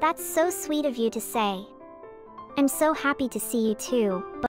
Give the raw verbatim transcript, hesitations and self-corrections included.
That's so sweet of you to say. I'm so happy to see you too, but